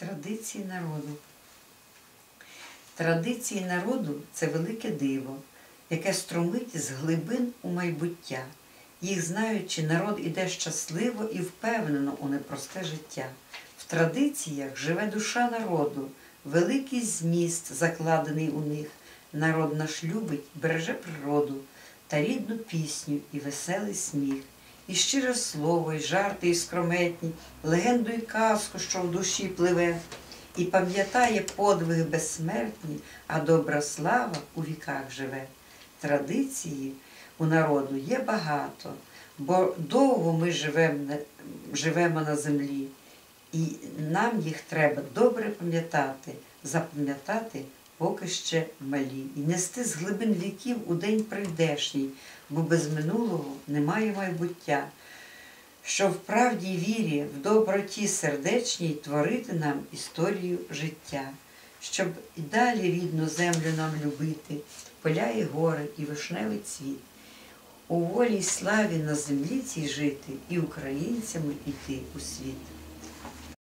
Традиції народу. Традиції народу – це велике диво, яке струмить з глибин у майбуття. Їх знаючи, народ іде щасливо і впевнено у непросте життя. В традиціях живе душа народу, великий зміст закладений у них. Народ наш любить, береже природу та рідну пісню і веселий сміх. І щире слово, і жарти, і скрометні, легенду і казку, що в душі пливе. І пам'ятає подвиги безсмертні, а добра слава у віках живе. Традиції у народу є багато, бо довго ми живемо на землі. І нам їх треба добре пам'ятати, запам'ятати поки ще малі. І нести з глибин віків у день прийдешній, бо без минулого немає майбуття. Що в правді й вірі, в доброті сердечній творити нам історію життя. Щоб і далі рідну землю нам любити, поля і гори, і вишневий цвіт. У волі й славі на землі цій жити, і українцями йти у світ.